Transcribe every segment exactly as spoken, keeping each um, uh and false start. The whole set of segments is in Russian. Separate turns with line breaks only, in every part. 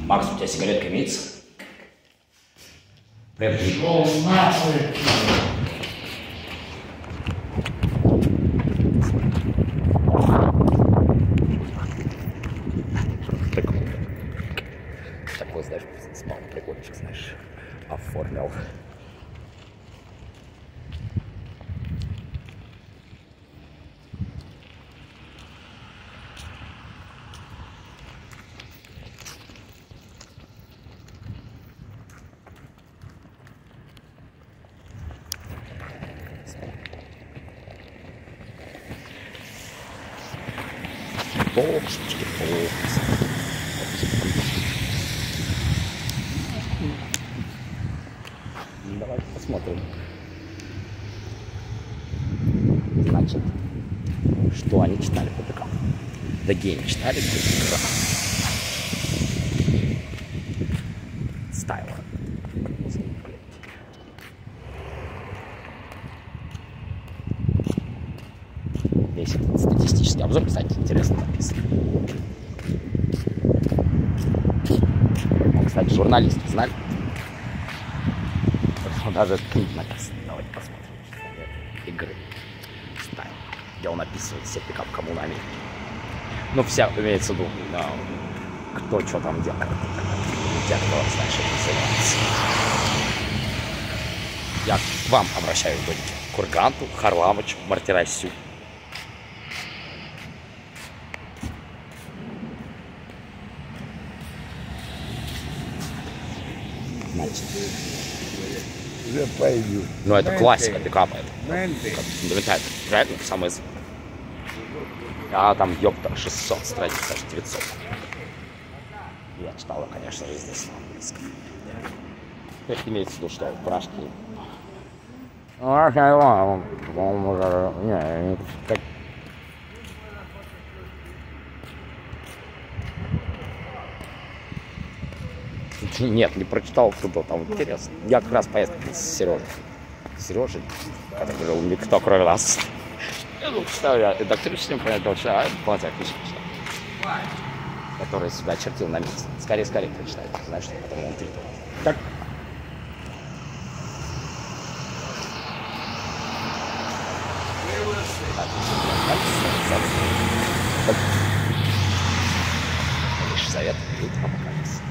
Макс, у тебя сигаретка имеется? Прям
Шел нахуй.
Такой, знаешь, спал прикольчик, знаешь, оформил. Боксички, бокс. Давайте посмотрим. Значит, что они читали по ДК? Да гейм читали по ДК. Стайл. Весь этот статистический обзор, кстати, интересно написан. Он, кстати, журналисты знали. Даже книга написана. Давайте посмотрим. Игры. Стайл. Где он описывает все пикап коммунами. Ну, вся, имеется в виду, да, кто что там делает. Те, кто, значит, занимается. Я к вам обращаюсь, будете. К Курганту, Харламовичу, Мартиросю. Значит.
Уже пойду.
Ну, это классика пикапа. Это фундаментально. Реально, самое... А там, ёпта, шестьсот страниц, даже девятьсот. Я читала, конечно же, здесь на английском. То есть имеется в виду, что пражки... Нет, не прочитал, кто там интересно. Я как раз поездку с Сережей. Сережей, который говорил, никто кроме нас. Я ну, читал, я электрическим понятно, читаю, а платя отлично читал. Который себя очертил на месте. Скорее, скорее прочитать. Знаешь, что потом он тритал. Так. Лишь совет будет апокалипсис.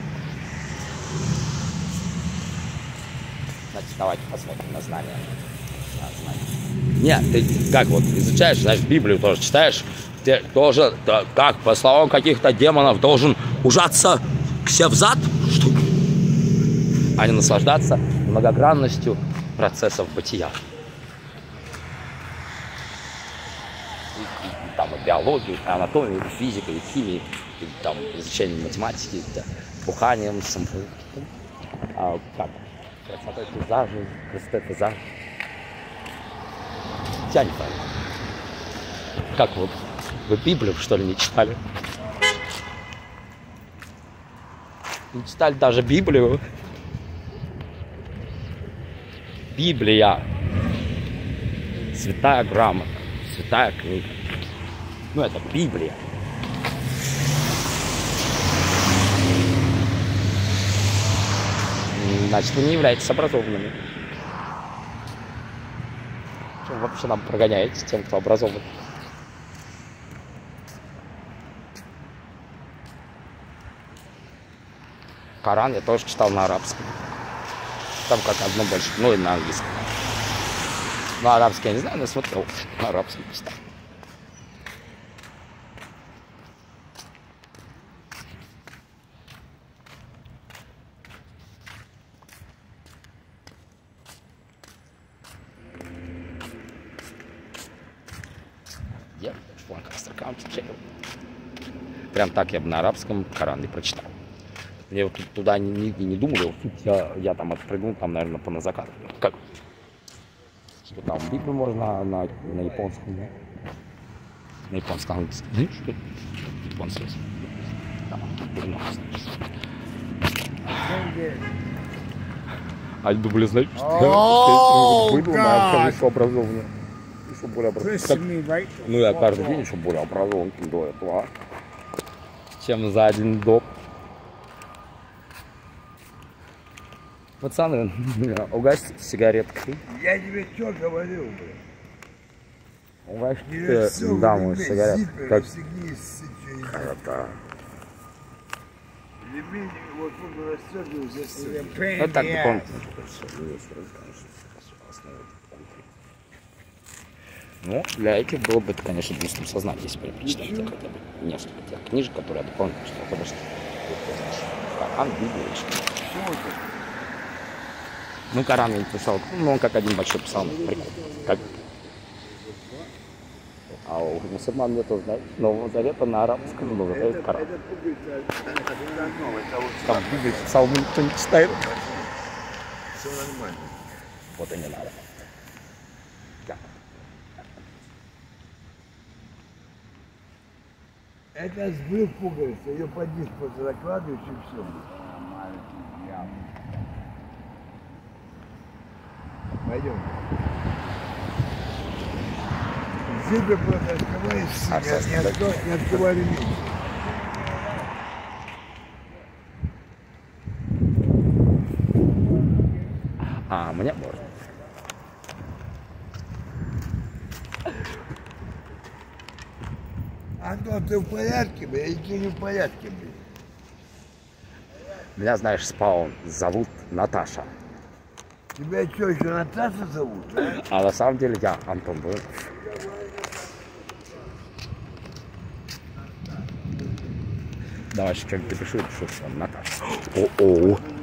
Значит, давайте посмотрим на знания. На знания. Нет, ты как вот изучаешь, знаешь, Библию тоже читаешь, ты тоже, да, как, по словам каких-то демонов, должен ужаться к себе взад, что? А не наслаждаться многогранностью процессов бытия. И, и, и, там и биологию, и анатомию, и физику, и химию, и там изучение математики, да, буханием, сампу. А как? Красотой пейзажа, красотой пейзажа. Я не понимаю. Как вот, вы Библию, что ли, не читали? Не читали даже Библию? Библия. Святая грамота, святая книга. Ну, это Библия. Значит, вы не являетесь образованными. Что вы вообще нам прогоняете тем, кто образован? Коран я тоже читал на арабском. Там как одно больше, ну и на английском. На арабский я не знаю, но смотрел, на арабском читал. Я в Lancaster County Jail. Прям так я бы на арабском Коран не прочитал. Я вот туда не, не, не думал, я, я там отпрыгнул, там, наверное, по на закат. Как? Что там, Библию можно на, на, на японском, да? На японском, английском. Знаешь, что? Японский. Там, а дубли, знаешь, что? Выйду на колесо образования. Еще более образован. Ну, я каждый день еще более образован до этого. Чем за один доп. Пацаны, угостите сигареткой.
Я тебе что говорил, блядь?
Угостите даму сигареткой. Как красота.
Вот он расстегивал за
Ну так дополнительно. Ну, для этих было бы это, конечно, убийством сознания, если бы я прочитал тебе хотя бы несколько тех книжек, которые я дополнительно читал. Потому что, ты знаешь, Коран, Библия, что Ну, Коран я не писал, ну, он как один большой псалом, прикольно. Как... А у мусульман нету, знаешь, Нового Завета на арабском, но зато есть Коран. Там Библия, псалмы никто не читает.
Все нормально.
Вот и не надо. Да.
Это сбрыв пуговица, ее под диск просто закладываешь и все. Пойдем. Зубы просто открываешь, не, открывай, не открывай ремень.
А, мне можно.
Антон, ты в порядке, бля? Или ты не в порядке, бля?
Меня, знаешь, спаун зовут Наташа.
Тебя что, еще Наташа зовут, да?
А на самом деле я Антон Буров. Давай еще что-нибудь напишу, напишу, что Наташа. О-о.